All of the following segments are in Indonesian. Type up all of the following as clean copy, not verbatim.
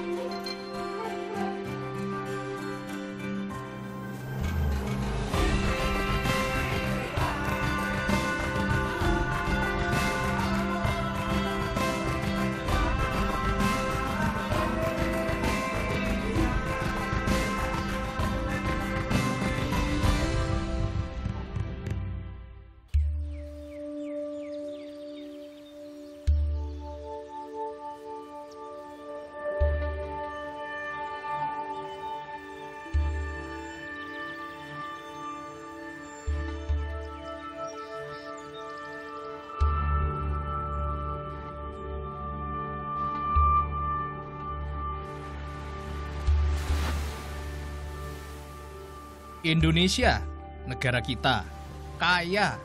Indonesia, negara kita, kaya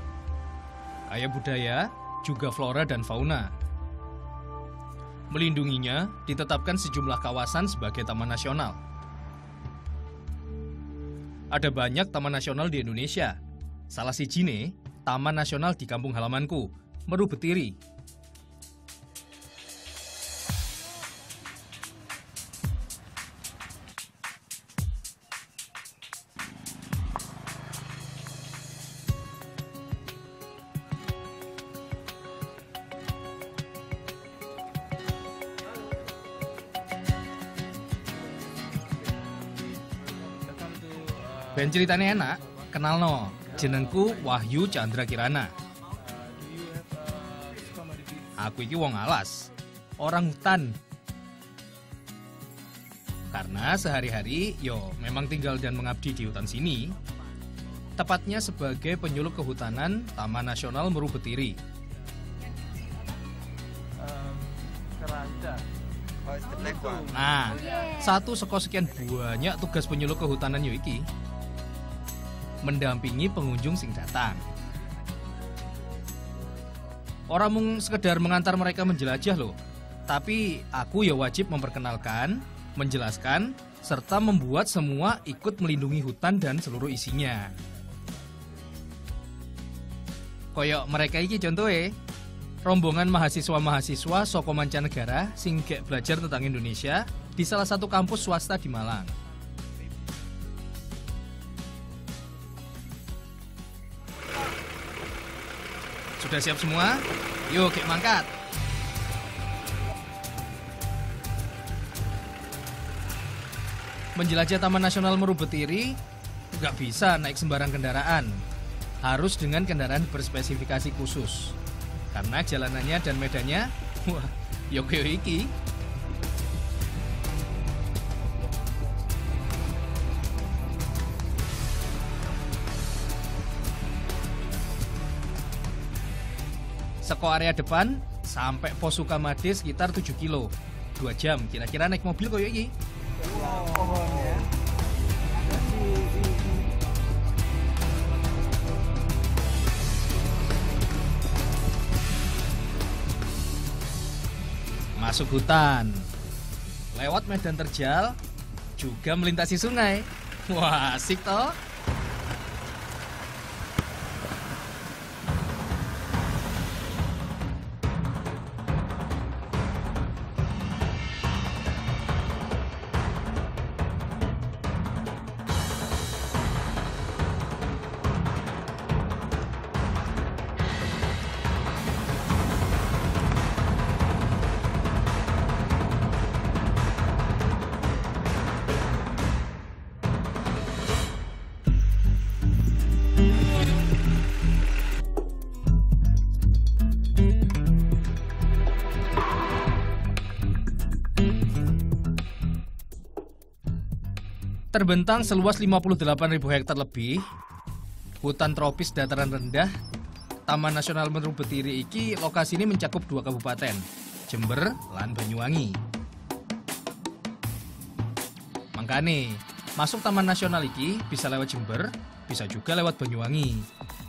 budaya, juga flora dan fauna. Melindunginya ditetapkan sejumlah kawasan sebagai taman nasional. Ada banyak taman nasional di Indonesia. Salah sijine, Taman Nasional di kampung halamanku, Meru Betiri. Ben ceritanya enak, kenal no, jenengku Wahyu Chandra Kirana. Aku iki wong alas, orang hutan. Karena sehari-hari yo memang tinggal dan mengabdi di hutan sini. Tepatnya sebagai penyuluh kehutanan Taman Nasional Meru Betiri. Nah, satu saka sekian banyak tugas penyuluh kehutanan yo iki mendampingi pengunjung sing datang. Orang mung sekedar mengantar mereka menjelajah loh, tapi aku ya wajib memperkenalkan, menjelaskan, serta membuat semua ikut melindungi hutan dan seluruh isinya. Koyok mereka iki contohnya, rombongan mahasiswa-mahasiswa saka mancanegara sing gek belajar tentang Indonesia di salah satu kampus swasta di Malang. Sudah siap semua? Yuk, gek mangkat. Menjelajah Taman Nasional Meru Betiri nggak bisa naik sembarang kendaraan. Harus dengan kendaraan berspesifikasi khusus. Karena jalanannya dan medannya, wah, yo iki. Seko area depan sampai pos Sukamade sekitar 7 kilo. 2 jam, kira-kira naik mobil koyo iki. Masuk hutan, lewat medan terjal, juga melintasi sungai. Wah, asik toh. Terbentang seluas 58.000 hektar lebih, hutan tropis dataran rendah, Taman Nasional Meru Betiri iki lokasi ini mencakup 2 kabupaten, Jember lan Banyuwangi. Makanya, masuk Taman Nasional iki bisa lewat Jember, bisa juga lewat Banyuwangi.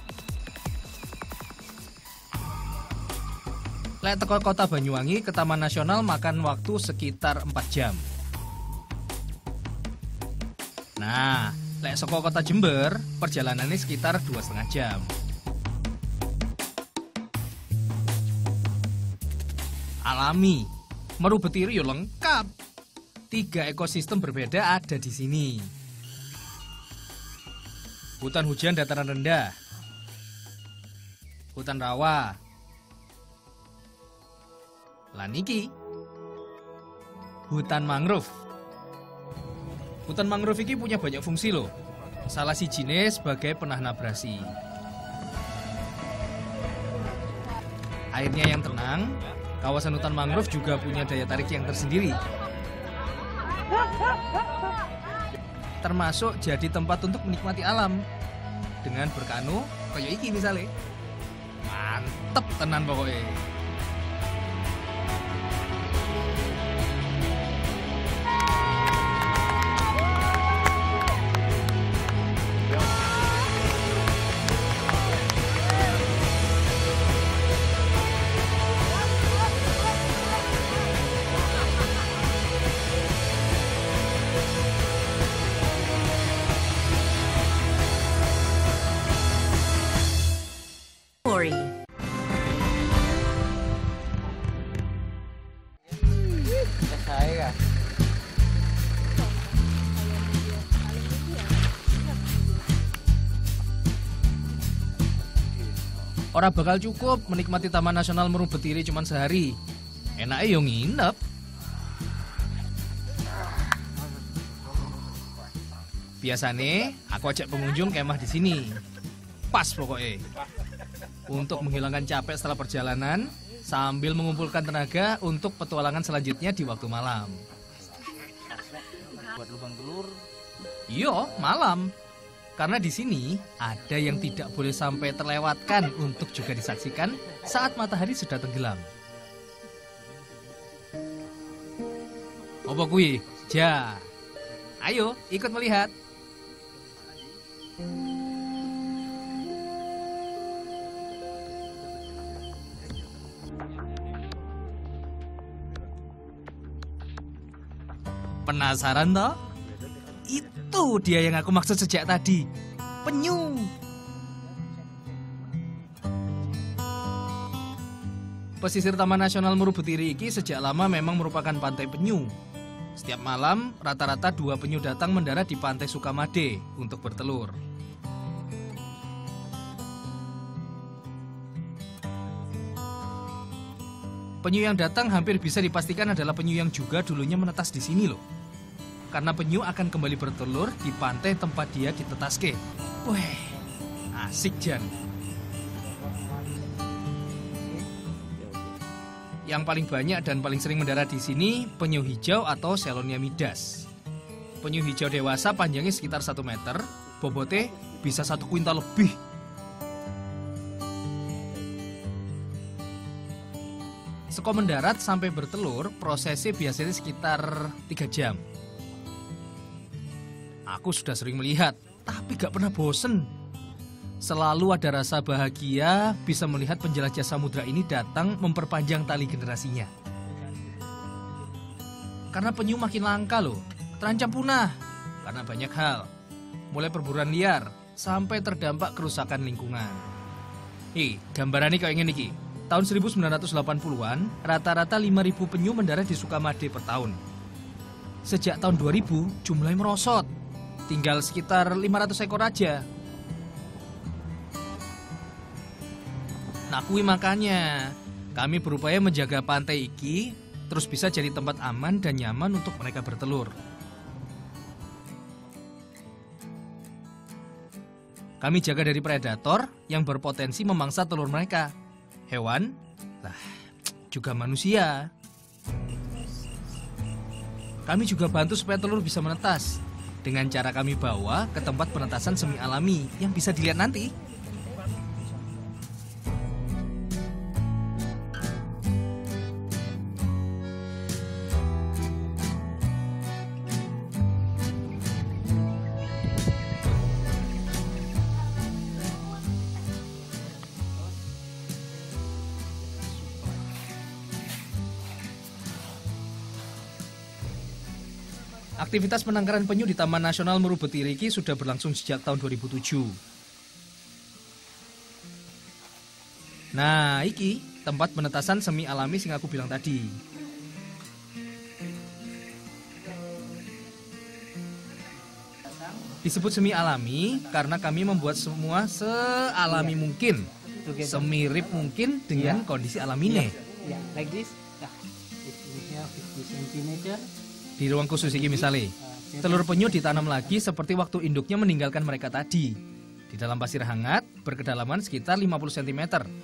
Lek teko kota Banyuwangi ke Taman Nasional makan waktu sekitar 4 jam. Nah, lek saka kota Jember, perjalanannya sekitar 2,5 jam. Alami, Meru Betiri yo lengkap. 3 ekosistem berbeda ada di sini. Hutan hujan dataran rendah, hutan rawa, lan iki hutan mangrove. Hutan mangrove ini punya banyak fungsi loh. Salah sijine sebagai penahan abrasi. Airnya yang tenang, kawasan hutan mangrove juga punya daya tarik yang tersendiri. Termasuk jadi tempat untuk menikmati alam. Dengan berkanu, kayak iki misalnya. Mantep tenan pokoknya. Ora bakal cukup menikmati Taman Nasional Meru Betiri cuma sehari. Enaknya yo nginep. Biasanya aku ajak pengunjung kemah di sini. Pas pokoknya. Untuk menghilangkan capek setelah perjalanan sambil mengumpulkan tenaga untuk petualangan selanjutnya di waktu malam. Buat lubang telur. Iya, malam. Karena di sini ada yang tidak boleh sampai terlewatkan untuk juga disaksikan saat matahari sudah tenggelam. Apa kuwi? Ja. Ayo, ikut melihat. Penasaran toh? Itu dia yang aku maksud sejak tadi. Penyu. Pesisir Taman Nasional Meru Betiri ini sejak lama memang merupakan pantai penyu. Setiap malam, rata-rata 2 penyu datang mendarat di pantai Sukamade untuk bertelur. Penyu yang datang hampir bisa dipastikan adalah penyu yang juga dulunya menetas di sini loh. Karena penyu akan kembali bertelur di pantai tempat dia ditetaske. Weh, asik Jan. Yang paling banyak dan paling sering mendarat di sini penyu hijau atau Selonia midas. Penyu hijau dewasa panjangnya sekitar 1 meter, bobotnya bisa 1 kuintal lebih. Seko mendarat sampai bertelur, prosesnya biasanya sekitar 3 jam. Aku sudah sering melihat, tapi gak pernah bosen. Selalu ada rasa bahagia bisa melihat penjelajah samudra ini datang memperpanjang tali generasinya. Karena penyu makin langka loh, terancam punah. Karena banyak hal, mulai perburuan liar, sampai terdampak kerusakan lingkungan. Gambarannya kayak gini iki. Tahun 1980-an, rata-rata 5.000 penyu mendarat di Sukamade per tahun. Sejak tahun 2000, jumlahnya merosot. Tinggal sekitar 500 ekor aja. Nah, kuwi makanya kami berupaya menjaga pantai iki terus bisa jadi tempat aman dan nyaman untuk mereka bertelur. Kami jaga dari predator yang berpotensi memangsa telur mereka. Hewan, lah, juga manusia. Kami juga bantu supaya telur bisa menetas. Dengan cara kami bawa ke tempat penetasan semi alami yang bisa dilihat nanti. Aktivitas penangkaran penyu di Taman Nasional Meru Betiri ini sudah berlangsung sejak tahun 2007. Nah, iki tempat penetasan semi alami sing aku bilang tadi. Disebut semi alami karena kami membuat semua sealami mungkin, semirip mungkin dengan kondisi alaminya. Like this. We have 50 centimeter. Di ruang khusus ini misalnya, telur penyu ditanam lagi seperti waktu induknya meninggalkan mereka tadi. Di dalam pasir hangat berkedalaman sekitar 50 cm.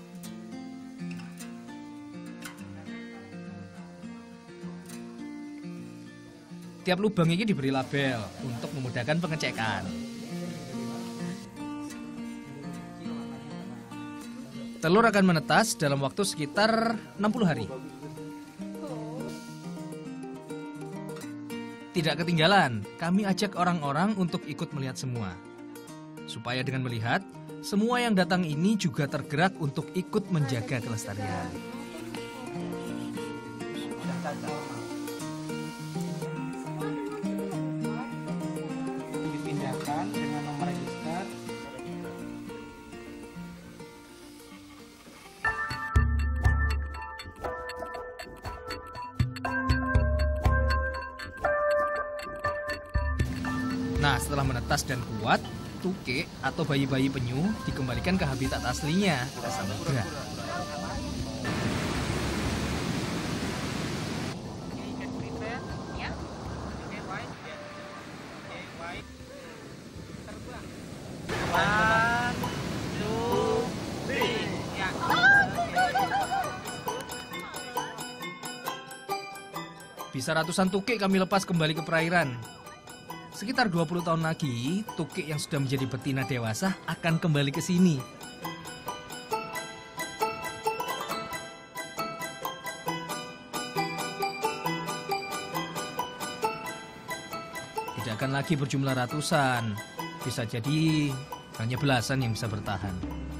Tiap lubang ini diberi label untuk memudahkan pengecekan. Telur akan menetas dalam waktu sekitar 60 hari. Tidak ketinggalan, kami ajak orang-orang untuk ikut melihat semua. Supaya dengan melihat, semua yang datang ini juga tergerak untuk ikut menjaga kelestarian. Dipindahkan dengan nomor register. Nah, setelah menetas dan kuat, tukik atau bayi-bayi penyu dikembalikan ke habitat aslinya, ke samudra. Bisa ratusan tukik kami lepas kembali ke perairan. Sekitar 20 tahun lagi, tukik yang sudah menjadi betina dewasa akan kembali ke sini. Tidak akan lagi berjumlah ratusan, bisa jadi hanya belasan yang bisa bertahan.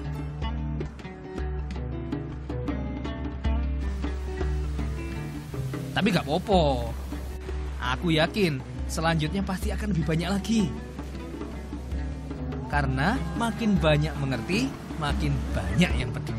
Tapi gak apa-apa. Aku yakin selanjutnya pasti akan lebih banyak lagi. Karena makin banyak mengerti, makin banyak yang peduli.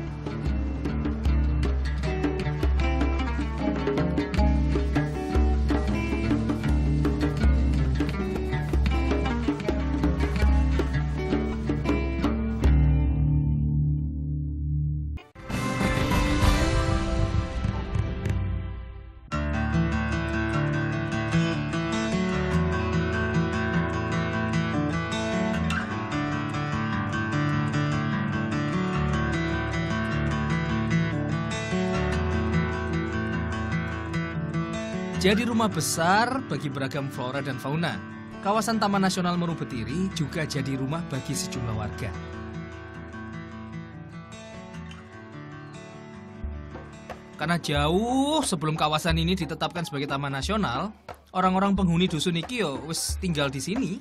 Jadi rumah besar bagi beragam flora dan fauna. Kawasan Taman Nasional Meru Betiri juga jadi rumah bagi sejumlah warga. Karena jauh sebelum kawasan ini ditetapkan sebagai Taman Nasional, orang-orang penghuni dusun iki yo wis tinggal di sini.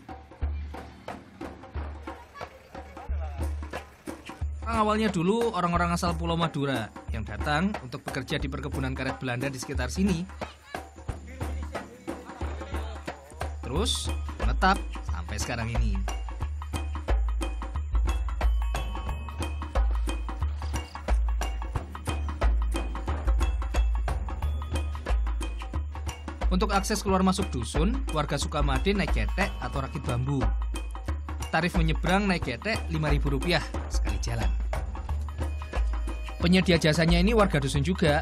Awalnya dulu orang-orang asal Pulau Madura yang datang untuk bekerja di perkebunan karet Belanda di sekitar sini. Terus menetap sampai sekarang ini. Untuk akses keluar masuk dusun, warga Sukamade naik getek atau rakit bambu. Tarif menyeberang naik getek Rp5.000 sekali jalan. Penyedia jasanya ini warga dusun juga.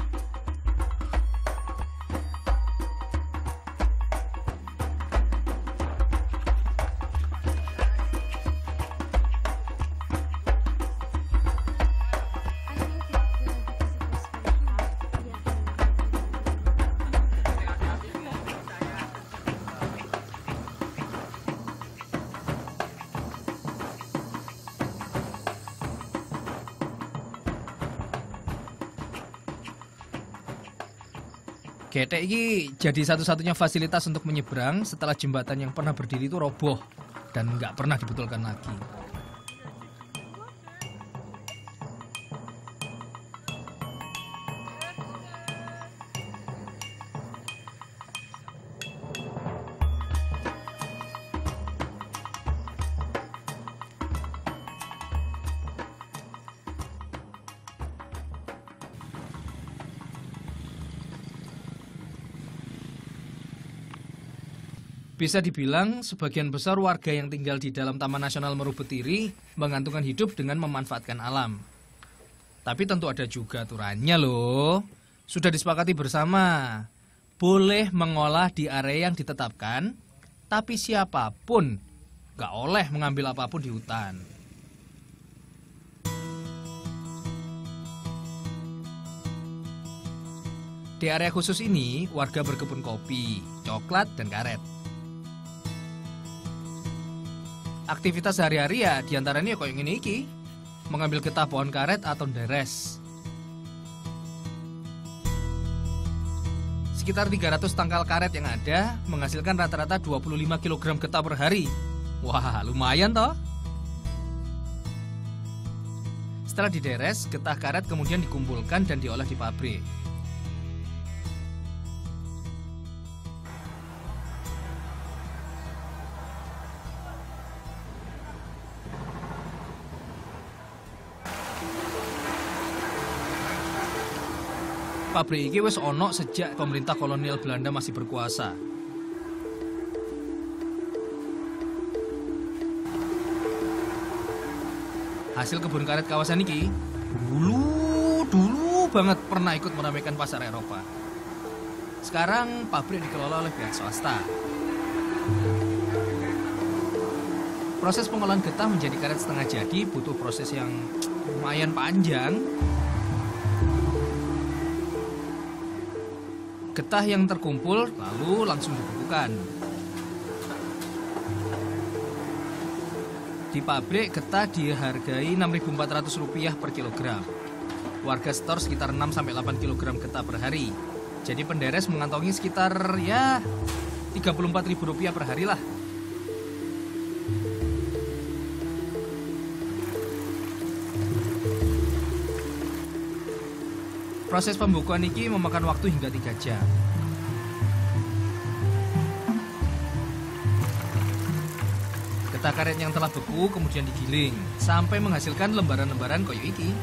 Getek ini jadi satu-satunya fasilitas untuk menyeberang setelah jembatan yang pernah berdiri itu roboh dan nggak pernah dibetulkan lagi. Bisa dibilang sebagian besar warga yang tinggal di dalam Taman Nasional Meru Betiri menggantungkan hidup dengan memanfaatkan alam. Tapi tentu ada juga aturannya loh. Sudah disepakati bersama. Boleh mengolah di area yang ditetapkan, tapi siapapun nggak oleh mengambil apapun di hutan. Di area khusus ini, warga berkebun kopi, coklat, dan karet. Aktivitas sehari-hari ya diantaranya kayak gini iki, mengambil getah pohon karet atau deres. Sekitar 300 tangkal karet yang ada menghasilkan rata-rata 25 kg getah per hari. Wah, lumayan toh. Setelah dideres, getah karet kemudian dikumpulkan dan diolah di pabrik. Pabrik ini wis ono sejak pemerintah kolonial Belanda masih berkuasa. Hasil kebun karet kawasan ini dulu banget pernah ikut meramaikan pasar Eropa. Sekarang pabrik dikelola oleh pihak swasta. Proses pengolahan getah menjadi karet setengah jadi butuh proses yang lumayan panjang. Getah yang terkumpul lalu langsung dibekukan. Di pabrik, getah dihargai Rp6.400 per kilogram. Warga setor sekitar 6-8 kg getah per hari. Jadi penderes mengantongi sekitar ya Rp34.000 per hari lah. Proses pembukuan ini memakan waktu hingga 3 jam. Getah karet yang telah beku kemudian digiling sampai menghasilkan lembaran-lembaran koyo iki.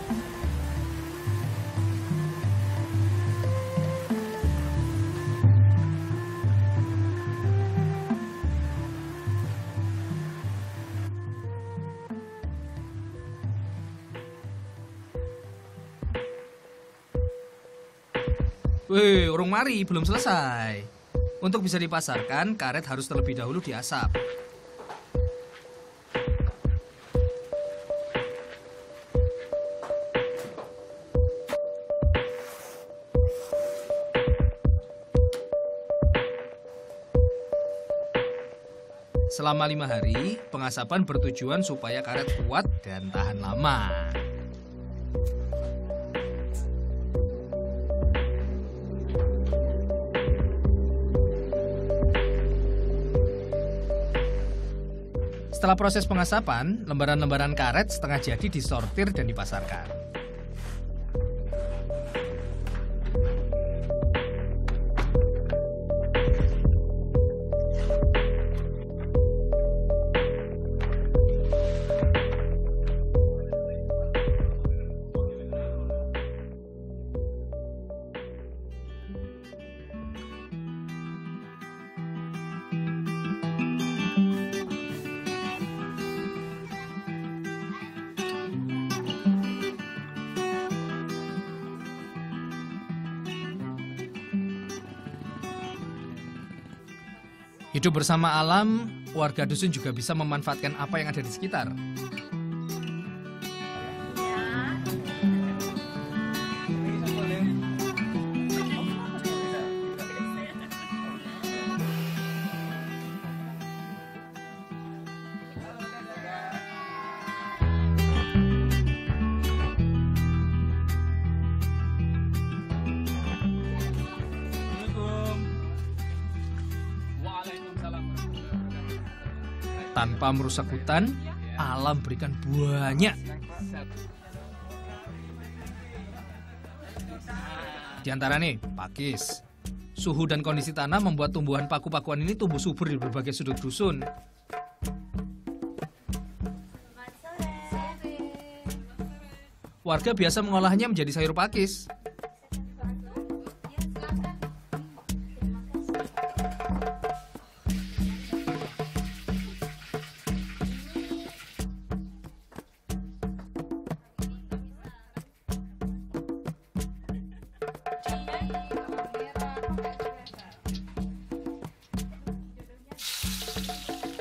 Wih, urung mari, belum selesai. Untuk bisa dipasarkan, karet harus terlebih dahulu diasap. Selama 5 hari, pengasapan bertujuan supaya karet kuat dan tahan lama. Setelah proses pengasapan, lembaran-lembaran karet setengah jadi disortir dan dipasarkan. Hidup bersama alam, warga dusun juga bisa memanfaatkan apa yang ada di sekitar. Tanpa merusak hutan, alam berikan banyak. Di antara nih, pakis. Suhu dan kondisi tanah membuat tumbuhan paku-pakuan ini tumbuh subur di berbagai sudut dusun. Warga biasa mengolahnya menjadi sayur pakis.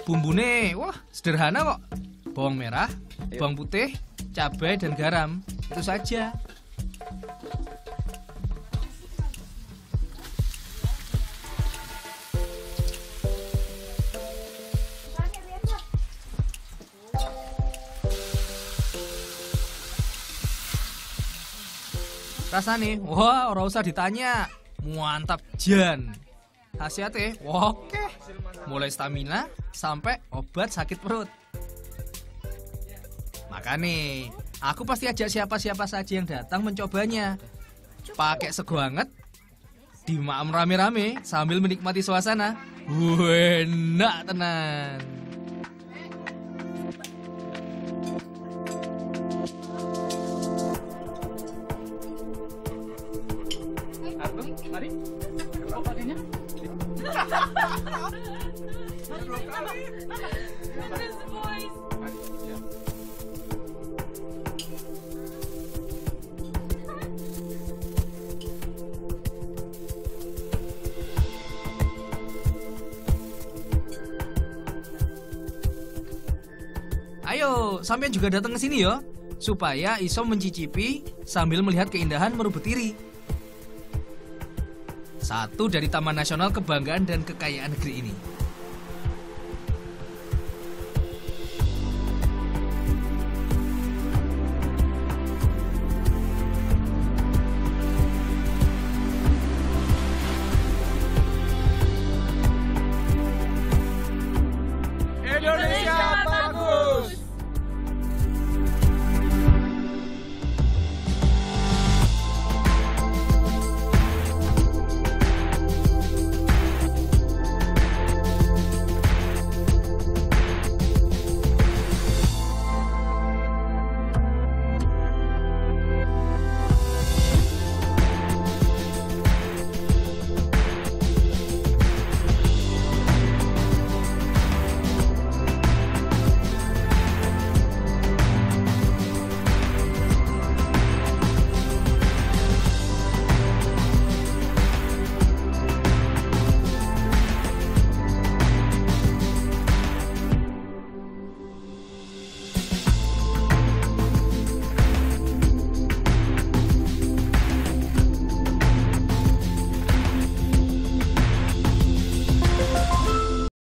Bumbune, wah sederhana kok. Bawang merah, bawang putih, cabai dan garam. Itu saja. Rasane, wah ora usah ditanya. Mantap jan. Khasiatnya, oke. Mulai stamina sampai obat sakit perut. Makanya, aku pasti ajak siapa-siapa saja yang datang mencobanya. Pakai sego hangat, dimaem rame-rame sambil menikmati suasana. Enak tenan. Mari. Obatnya. Ayo, sampean juga datang ke sini ya, supaya iso mencicipi sambil melihat keindahan Meru Betiri. Satu dari Taman Nasional Kebanggaan dan Kekayaan Negeri ini.